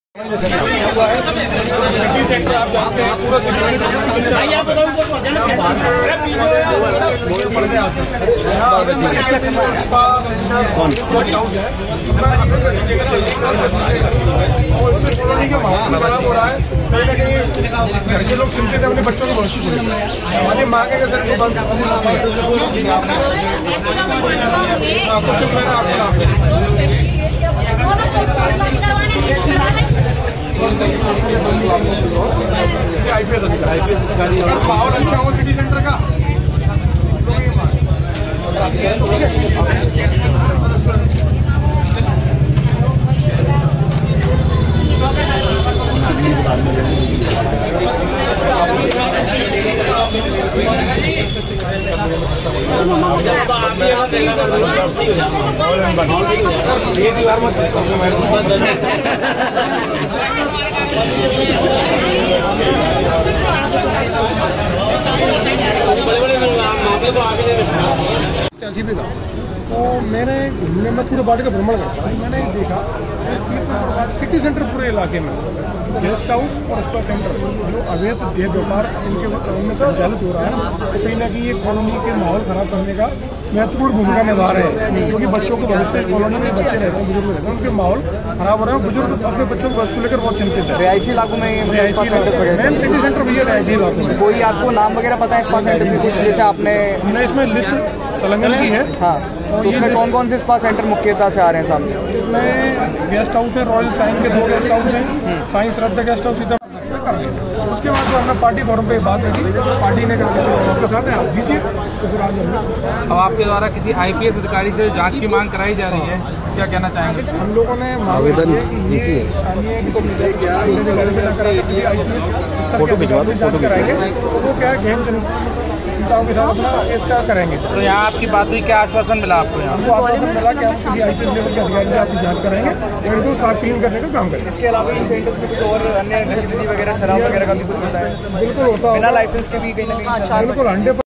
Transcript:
City centre आप जानते हैं पूरा सिटी पढ़ने आते हैं। और इससे कॉलोनी का माहौल खराब हो रहा है। कहीं ना कहीं घर के लोग चिंतित है अपने बच्चों के भविष्य को लेकर। हमारी मांग है कि सर बंद आपको शुक्र है आपका आईपीएस अधिकारी माहौल अच्छा हो सिटी सेंटर का। तो मैंने घूमने में पूरे बाड़ी का भ्रमण करता हूँ। मैंने देखा सिटी सेंटर पूरे इलाके में गेस्ट हाउस और स्पा सेंटर जो अवैध देह व्यापार इनके में संचालित हो रहा है, तो कहीं ना कहीं ये कॉलोनी के माहौल खराब करने का महत्वपूर्ण भूमिका निभा रहे हैं। क्योंकि बच्चों के भविष्य कॉलोनी में बच्चे रहते हैं, बुजुर्ग रहते हैं, उनके माहौल खराब हो रहे हैं। बुजुर्ग अपने बच्चों को को लेकर बहुत चिंतित है। रिहायशी इलाकों में मेन सिटी सेंटर भैया रिहायशी इलाकों में। कोई आपको नाम वगैरह पता है स्पा सेंटर कुछ, जैसे आपने हमने इसमें लिस्ट संलग्न की है। हाँ, तो उसमें कौन कौन से स्पा सेंटर मुख्यतः से आ रहे हैं सामने? इसमें गेस्ट हाउस है, रॉयल साइन के 2 गेस्ट हाउस हैं, साइंस श्रद्धा गेस्ट हाउस इधर कर लें। उसके बाद जो हमने पार्टी फोरम पे बात रखी, पार्टी ने कहा आपके साथ हैं आप दीजिए, तो फिर आज अब आपके द्वारा किसी आईपीएस अधिकारी से जांच की मांग कराई जा रही है, क्या कहना चाहेंगे? हम लोगों ने आवेदन फोटो भिजवा दो, जांच कराएंगे तो वो क्या है नेताओं के साथ अपना इसका करेंगे। तो यहाँ आपकी बात हुई, क्या आश्वासन मिला आपको? यहाँ हमको आश्वासन मिला कि हम किसी आईपीएस लेवल के अधिकारी से आपकी जांच कराएंगे और इनको साफ क्लीन करने का काम करेंगे। इसके अलावा इन सेंटर्स में कुछ और अन्य गतिविधि वगैरह, शराब वगैरह का भी कुछ होता है? बिल्कुल होता है, बिना लाइसेंस के भी कहीं ना कहीं बिल्कुल 100%